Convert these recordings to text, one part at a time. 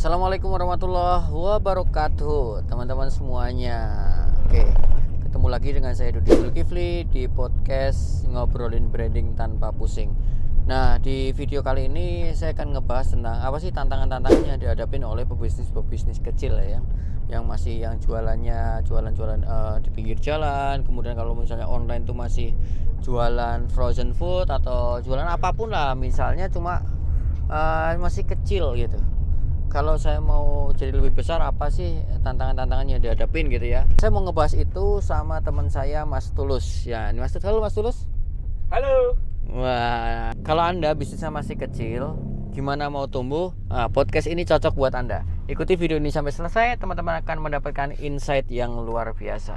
Assalamualaikum warahmatullahi wabarakatuh, teman-teman semuanya. Oke, ketemu lagi dengan saya Dudi Zulkifli di podcast Ngobrolin Branding Tanpa Pusing. Nah, di video kali ini saya akan ngebahas tentang apa sih tantangan-tantangan yang dihadapin oleh pebisnis kecil ya, yang masih jualannya jualan di pinggir jalan. Kemudian kalau misalnya online tuh masih jualan frozen food atau jualan apapun lah, misalnya cuma masih kecil gitu. Kalau saya mau jadi lebih besar, apa sih tantangan-tantangan yang dihadapin gitu ya. Saya mau ngebahas itu sama teman saya, Mas Tulus. Ya, ini Mas Tulus. Halo Mas Tulus. Halo. Wah, kalau Anda bisnisnya masih kecil, gimana mau tumbuh? Nah, podcast ini cocok buat Anda. Ikuti video ini sampai selesai, teman-teman akan mendapatkan insight yang luar biasa.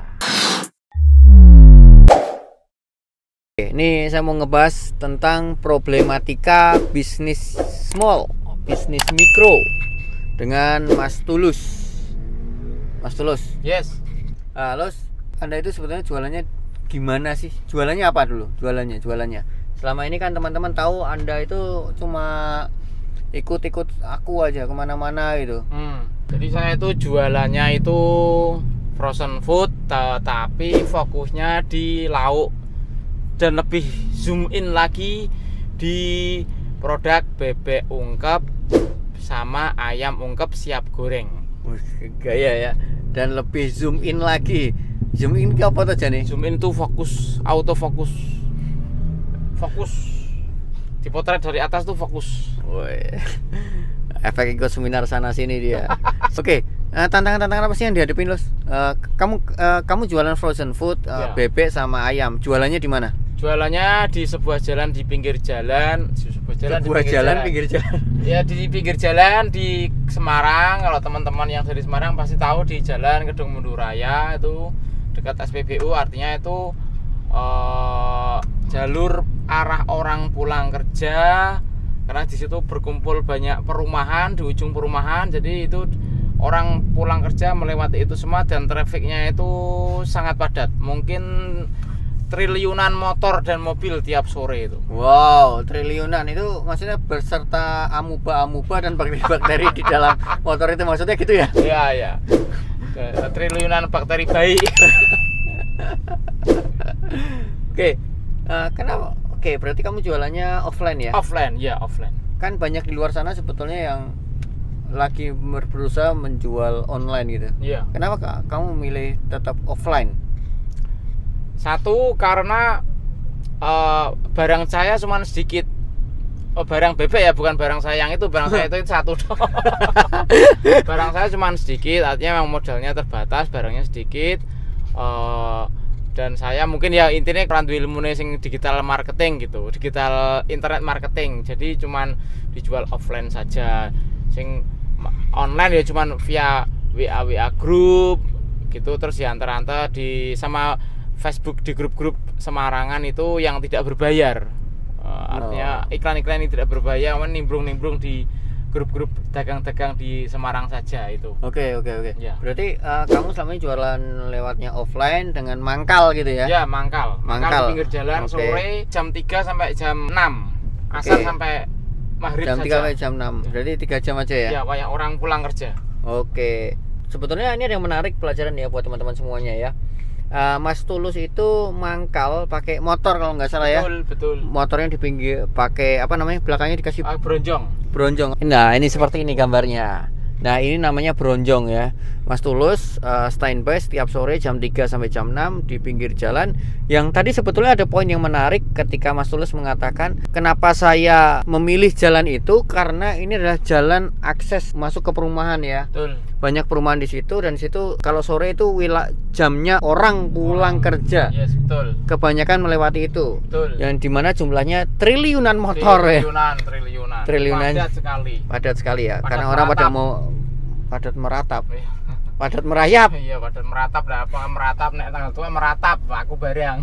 Oke, ini saya mau ngebahas tentang problematika bisnis small, bisnis mikro dengan Mas Tulus. Mas Tulus. Yes. Los, Anda itu sebetulnya jualannya gimana sih? Jualannya apa dulu? Jualannya. Selama ini kan teman-teman tahu Anda itu cuma ikut-ikut aku aja kemana-mana gitu. Jadi saya itu jualannya itu frozen food, tapi fokusnya di lauk dan lebih zoom in lagi di produk bebek ungkep sama ayam ungkep siap goreng. Gaya ya. Dan lebih zoom in lagi. Zoom in ke apa tuh Jani? Zoom in tuh fokus, autofokus. Fokus. Dipotret dari atas tuh fokus. Woi. Efek ikut seminar sana sini dia. Oke, tantangan-tantangan apa sih yang dihadapin Los? Kamu jualan frozen food, bebek sama ayam. Jualannya di mana? Jualannya di sebuah jalan di pinggir jalan. Pinggir jalan. Ya, di pinggir jalan di Semarang. Kalau teman-teman yang dari Semarang pasti tahu di Jalan Kedung Mundur Raya itu dekat SPBU, artinya itu jalur arah orang pulang kerja. Karena di situ berkumpul banyak perumahan, di ujung perumahan. Jadi itu orang pulang kerja melewati itu semua dan trafiknya itu sangat padat. Mungkin triliunan motor dan mobil tiap sore itu. Wow, triliunan itu maksudnya berserta amuba dan bakteri-bakteri di dalam motor itu, maksudnya gitu ya? Iya. Triliunan bakteri baik. Oke, kenapa? Oke, berarti kamu jualannya offline ya? Offline. Kan banyak di luar sana sebetulnya yang lagi berusaha menjual online gitu. Iya. Kenapa kamu milih tetap offline? Satu, karena barang saya cuma sedikit. Barang bebek ya, bukan barang saya yang itu. Barang saya itu satu doang. Barang saya cuma sedikit, artinya memang modalnya terbatas, barangnya sedikit. Dan saya mungkin ya intinya kerandu ilmunya sing digital marketing gitu, digital internet marketing. Jadi cuman dijual offline saja. Sing online ya cuman via WA group gitu, terus diantar-antar di sama Facebook di grup-grup Semarangan itu yang tidak berbayar. Artinya iklan-iklan yang tidak berbayar, nimbrung-nimbrung di grup-grup dagang-dagang di Semarang saja itu. Oke. Ya. Berarti kamu selama ini jualan lewatnya offline dengan mangkal gitu ya? Ya, mangkal di pinggir jalan. Sore jam 3 sampai jam 6. Asar sampai maghrib jam saja. Jam 3 sampai jam 6. Berarti 3 jam aja ya? Ya, kayak orang pulang kerja. Oke. Sebetulnya ini ada yang menarik pelajaran ya buat teman-teman semuanya ya. Mas Tulus itu mangkal pakai motor kalau nggak salah ya. Betul. Motornya di pinggir pakai apa namanya, belakangnya dikasih bronjong. Nah, ini seperti ini gambarnya. Nah, ini namanya bronjong ya. Mas Tulus standby setiap sore jam 3 sampai jam 6 di pinggir jalan. Yang tadi sebetulnya ada poin yang menarik ketika Mas Tulus mengatakan kenapa saya memilih jalan itu, karena ini adalah jalan akses masuk ke perumahan ya. Betul. Banyak perumahan di situ, dan di situ kalau sore itu jamnya orang pulang kerja. Yes, betul. Kebanyakan melewati itu. Betul. Yang dimana jumlahnya triliunan motor triliunan. Padat sekali ya. Padat karena meratap. Orang pada mau padat meratap. Iya. Padat merayap. Iya, padat meratap. Lah apa meratap nek tanggal tua meratap, aku bareng.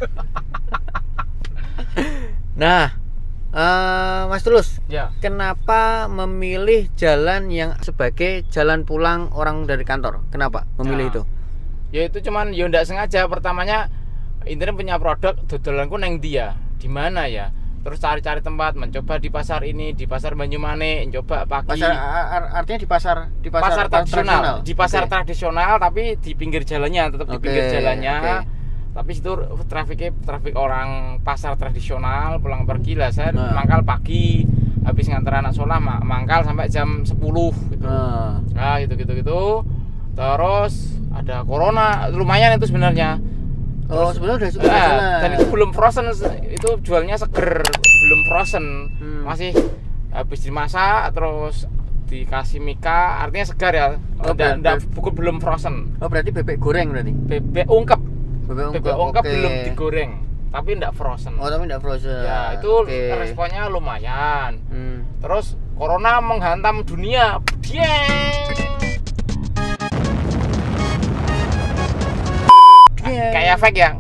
Nah, Mas Tulus, ya. Kenapa memilih jalan yang sebagai jalan pulang orang dari kantor? Kenapa memilih itu? Ya itu cuman ya ndak sengaja. Pertamanya internet punya produk, dodolanku neng dia. Di mana ya? terus cari-cari tempat, mencoba di pasar ini, di pasar Banyumane, coba pagi. Artinya di pasar tradisional. Di pasar Oke. tradisional tapi di pinggir jalannya, tetap di Oke, pinggir jalannya. oke. Tapi situ trafik orang pasar tradisional pulang pergi lah. Saya Nah. mangkal pagi, habis nganter anak sekolah mangkal sampai jam 10 gitu. Nah, gitu. Terus ada corona, lumayan itu sebenarnya. Oh, sebenarnya udah Nah, jalan. dan itu belum frozen, itu jualnya seger, belum frozen. Masih habis dimasak terus dikasih mika, artinya segar ya. Oh, Belum frozen. Oh, berarti bebek goreng berarti. Bebek ungkep Bebek ungkep oke. belum digoreng, tapi enggak frozen. Oh, tapi enggak frozen. Ya, itu Oke. responnya lumayan. Hmm. Terus corona menghantam dunia. Dieng. Iya. Kayak efek ya.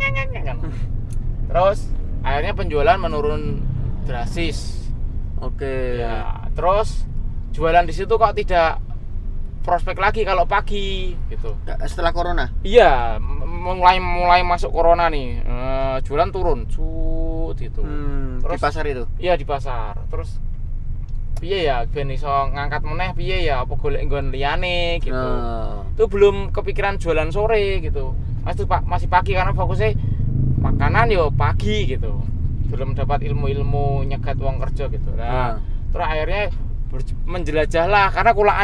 Terus akhirnya penjualan menurun drastis. Oke. Ya, terus jualan di situ kok tidak prospek lagi kalau pagi gitu. Setelah corona. Iya, mulai masuk corona nih. Jualan turun, gitu. Di pasar itu. Iya, di pasar. Terus piye ya ben iso ngangkat meneh piye ya apa golek nggon liyane gitu. Nah. Itu belum kepikiran jualan sore gitu. Masih pagi karena fokusnya makanan yo pagi gitu. Belum dapat ilmu-ilmu nyegat uang kerja gitu. Nah, terus akhirnya menjelajah lah karena kulaan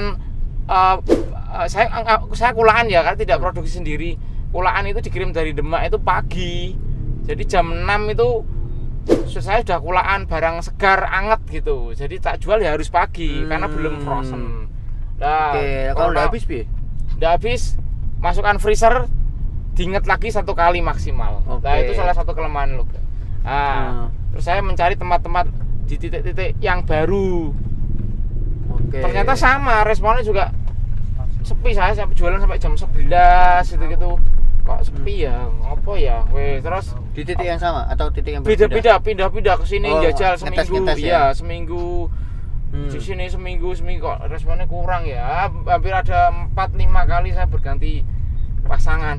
saya kulaan ya karena tidak produksi sendiri. Kulaan itu dikirim dari Demak itu pagi. Jadi jam 6 itu saya sudah kulaan barang segar anget gitu. Jadi tak jual ya harus pagi karena belum frozen. Nah, Oke, kalau udah habis piye? Udah habis masukkan freezer, diinget lagi 1 kali maksimal. Oke. Nah, itu salah satu kelemahan lo. Nah, terus saya mencari tempat-tempat di titik-titik yang baru. Oke. Ternyata sama, responnya juga sepi. Saya sampai jualan sampai jam 11 gitu. Kok sepi ya? Apa ya? Weh, terus Di titik yang sama atau titik yang berbeda? pindah ke sini Oh, jajal ngetes seminggu. ya? Iya, seminggu. Di sini seminggu kok responnya kurang ya. Hampir ada 4-5 kali saya berganti pasangan.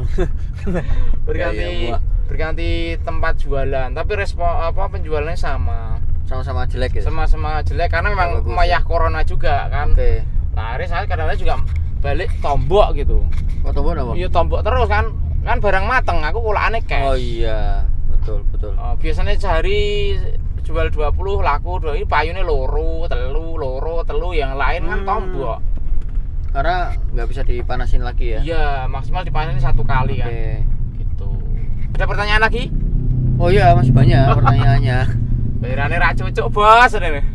berganti tempat jualan, tapi penjualannya sama-sama jelek ya? sama-sama jelek karena memang Bagus, mayah corona juga kan. Oke. Nah, akhirnya saya kadang-kadang juga balik tombok gitu. Oh, tombol apa? Iya, tombok terus kan barang mateng, aku kulakane cash. Oh iya, betul. Biasanya sehari jual 20 laku 2, ini payune loro telu yang lain kan tombok. Karena nggak bisa dipanasin lagi ya? Iya, maksimal dipanasin 1 kali kan. Oke. Gitu. Ada pertanyaan lagi? Oh iya, masih banyak pertanyaannya. Bayarannya ra cocok, Bos.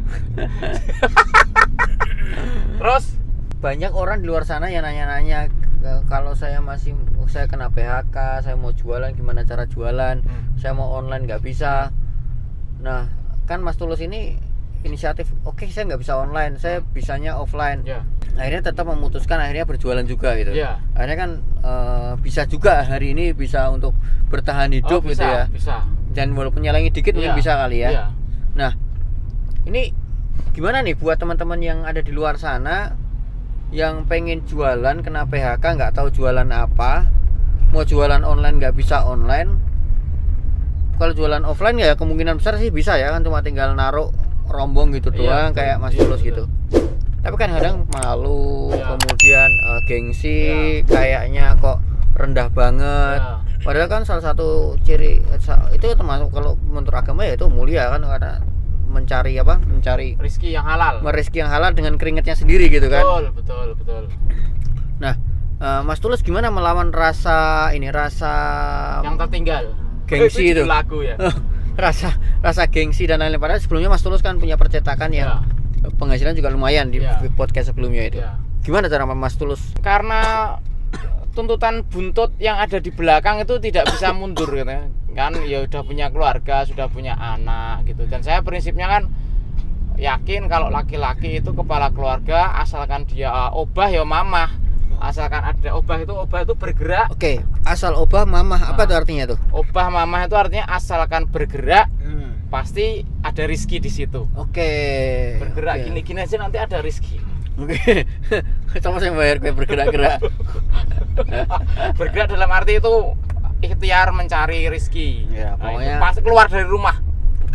Terus Banyak orang di luar sana yang nanya-nanya kalau saya kena PHK, saya mau jualan gimana cara jualan, saya mau online nggak bisa. Nah, kan Mas Tulus ini inisiatif, oke, saya nggak bisa online, saya bisanya offline. ya. Akhirnya tetap memutuskan akhirnya berjualan juga gitu. Ya. Akhirnya kan bisa juga hari ini bisa untuk bertahan hidup bisa, gitu ya. Bisa. Dan walaupun nyalangi dikit mungkin bisa kali ya. Iya. Nah, ini gimana nih buat teman-teman yang ada di luar sana yang pengen jualan kena PHK, nggak tahu jualan apa, mau jualan online nggak bisa online. Kalau jualan offline ya kemungkinan besar sih bisa ya, kan cuma tinggal naruh rombong gitu doang, kayak Mas Tulus gitu. Tapi kan kadang malu, kemudian gengsi, kayaknya kok rendah banget. Padahal kan salah satu ciri itu termasuk kalau menurut agama ya itu mulia kan, karena mencari rezeki yang halal. Rezeki yang halal dengan keringatnya sendiri gitu kan. Betul. Nah, Mas Tulus gimana melawan rasa yang tertinggal. Gengsi itu. Lagu ya. rasa gengsi dan lain-lain. Padahal sebelumnya Mas Tulus kan punya percetakan yang penghasilan juga lumayan di podcast sebelumnya itu. Gimana cara Mas Tulus? Karena tuntutan buntut yang ada di belakang itu tidak bisa mundur gitu kan, ya udah punya keluarga, sudah punya anak gitu. Dan saya prinsipnya kan yakin kalau laki-laki itu kepala keluarga, asalkan dia obah ya mamah, asalkan ada obah itu bergerak. Oke, asal obah mamah apa tuh artinya tuh? Obah mamah itu artinya asalkan bergerak pasti ada rizki di situ. Oke. Bergerak gini-gini aja nanti ada rizki. Oke. Sama saya bayar kayak bergerak-gerak. Bergerak dalam arti itu ikhtiar mencari rizki. Ya, Nah, pokoknya itu pas keluar dari rumah. Oke.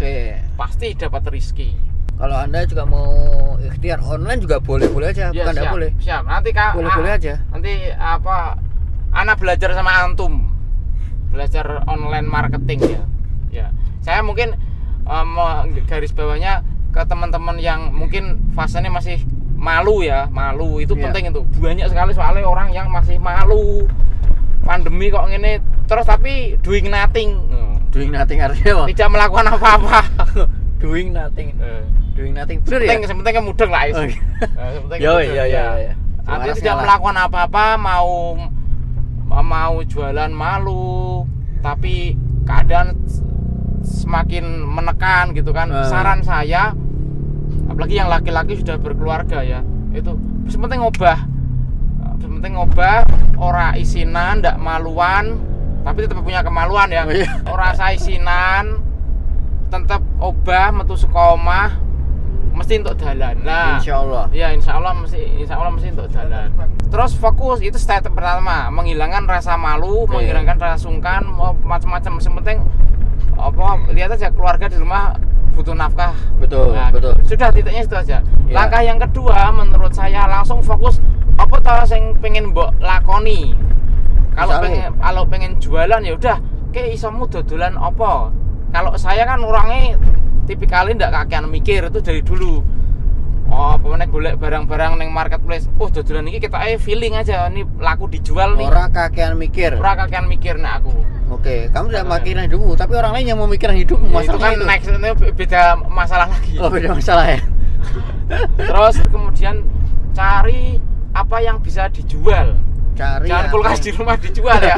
Oke. Pasti dapat rezeki. Kalau Anda juga mau ikhtiar online juga boleh-boleh aja, Ya, bukan enggak siap, boleh. Siap. Nanti Boleh-boleh aja. Nanti anak belajar sama antum. Belajar online marketing ya. Ya. Saya mungkin garis bawahnya ke teman-teman yang mungkin fasenya masih malu ya. Malu itu penting itu. Banyak sekali soalnya orang yang masih malu. Pandemi kok ngene terus tapi doing nothing. Doing nothing artinya apa? Tidak melakukan apa-apa. Doing nothing. Doing nothing. Bener ya? Sepenting mudah lah itu. Ya. Artinya tidak melakukan apa-apa, mau jualan malu, tapi keadaan semakin menekan gitu kan. Saran saya, apalagi yang laki-laki sudah berkeluarga ya, itu sepenting ngobah, ora isinan, ndak maluan, tapi tetap punya kemaluan ya. Ora sa isinan, tetap obah metu saka omah mesti untuk dalan. Nah, insyaallah. Ya, insyaallah mesti untuk dalan. Terus fokus itu step pertama, menghilangkan rasa malu, menghilangkan rasa sungkan, macam-macam. Penting lihat aja keluarga di rumah butuh nafkah. Betul. Sudah titiknya itu aja. Langkah yang kedua menurut saya langsung fokus apa tau sing pengen mbok lakoni. Kalau pengen jualan ya udah, kayak isomu dodolan apa? Kalau saya kan orangnya tipikalnya ndak kakean mikir itu dari dulu. Pokoknya golek barang-barang neng marketplace. Dodolan ini kita feeling aja, ini laku dijual nih. Orang kakean mikir. Nah aku. Oke, kamu tidak mikirin hidupmu, tapi orang lain yang mau mikirin hidupmu. Ya, itu kan next beda masalah lagi. Beda masalah ya. Terus kemudian cari apa yang bisa dijual. Jangan kulkas di rumah dijual ya.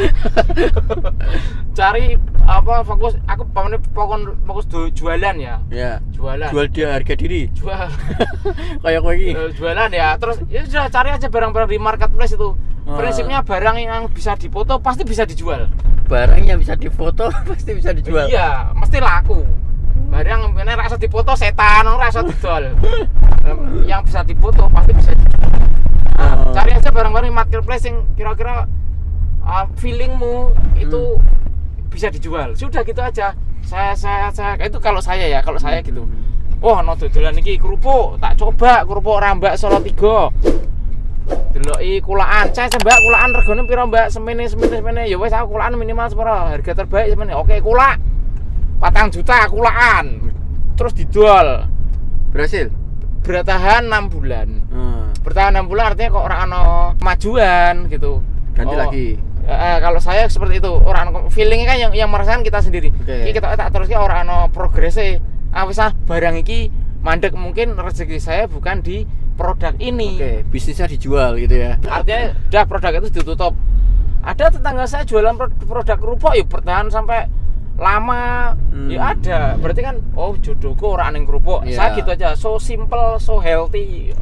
Cari fokus jualan ya. Ya. Jualan. Jual dia harga diri. Jual. Kayak gini. Jualan ya. Terus ya sudah cari aja barang-barang di marketplace itu. Prinsipnya barang yang bisa difoto pasti bisa dijual. Barang yang bisa difoto pasti bisa dijual. Iya, mesti laku. Barang yang rasa difoto setan, rasa didol. Yang bisa difoto pasti bisa dijual. Cari aja barang-barang marketplace yang kira-kira feelingmu itu bisa dijual. Sudah gitu aja. Saya itu kalau saya gitu. No dodolan iki kerupuk, tak coba kerupuk Rambak Solo 3. Deloki kulaan, saya Mbak kulaan regane piro Mbak? Semene. Ya wis aku kulaan minimal separo, harga terbaik semene. Oke, kulak 4 juta kulaan. Terus didol. Berhasil. Bertahan 6 bulan. Bertahan 6 bulan artinya kok ora ana kemajuan gitu. Ganti lagi. Kalau saya seperti itu, orang feelingnya kan yang merasakan kita sendiri. Iki kita tak terus ora ana progrese. Wis barang iki mandek, mungkin rezeki saya bukan di produk ini. Bisnisnya dijual gitu ya. Artinya udah produk itu ditutup. Ada tetangga saya jualan produk kerupuk ya bertahan sampai lama. Ya ada. Berarti kan jodohku orang yang kerupuk. Saya gitu aja. So simple, so healthy.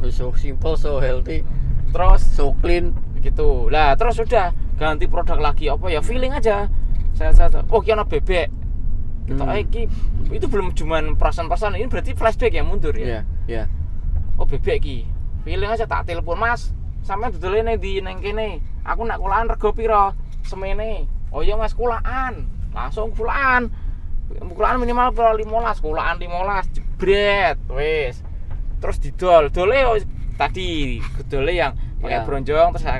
Terus so clean gitu. Lah terus udah ganti produk lagi apa ya feeling aja. Saya ki ana bebek. Kita itu belum cuman perasaan-perasaan, ini berarti flashback ya mundur ya. Iya. Bebek ki. Feeling aja tak telepon, Mas. Sampeyan dodole nang kene. Aku nak kulaan rego piro? Semene. Oh iya Mas, kulaan. Langsung kulaan. Kulaan minimal piro 15, kulaan 15. Jebret, wis. Terus didol. Dole tadi gedole yang pakai bronjong terus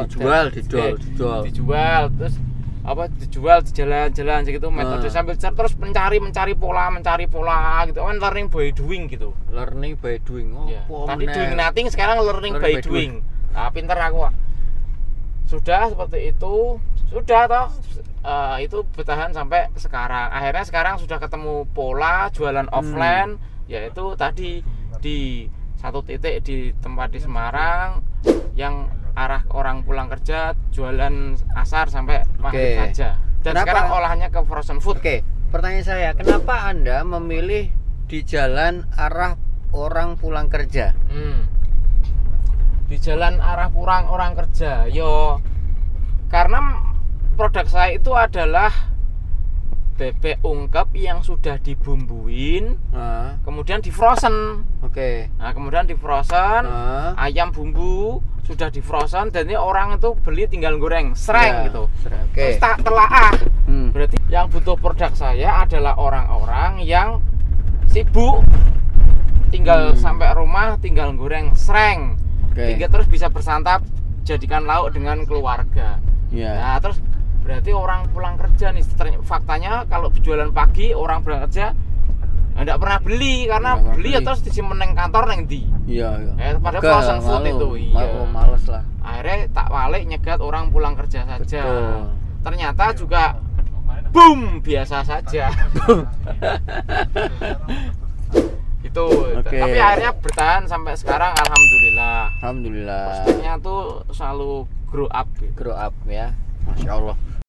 dijual terus dijual jalan-jalan gitu metode sambil terus mencari pola gitu kan, learning by doing gitu. Tadi doing nothing, sekarang learning by doing. Nah, pinter aku. Sudah seperti itu, itu bertahan sampai sekarang. Akhirnya sekarang sudah ketemu pola jualan offline, yaitu tadi di satu titik di tempat di Semarang yang arah orang pulang kerja, jualan asar sampai maghrib saja. Dan sekarang olahannya ke frozen food. Pertanyaan saya, kenapa Anda memilih di jalan arah orang pulang kerja? Di jalan arah orang kerja, karena produk saya itu adalah bebek ungkep yang sudah dibumbuin, kemudian di frozen. Nah, kemudian di frozen, ayam bumbu sudah di frozen, dan ini orang itu beli tinggal goreng sereng gitu. Terus tak telaah. Berarti yang butuh produk saya adalah orang-orang yang sibuk, tinggal sampai rumah tinggal goreng sreng, tinggal terus bisa bersantap, jadikan lauk dengan keluarga. Nah terus berarti orang pulang kerja nih, faktanya kalau jualan pagi orang pulang kerja nggak pernah beli, karena beli ya terus disimpen neng kantor neng di. Padahal frozen food itu. Males lah. Akhirnya tak balik nyegat orang pulang kerja saja. Ternyata juga boom biasa saja. Gitu. Tapi akhirnya bertahan sampai sekarang, alhamdulillah. Alhamdulillah. Prospeknya tuh selalu grow up ya. Masya Allah.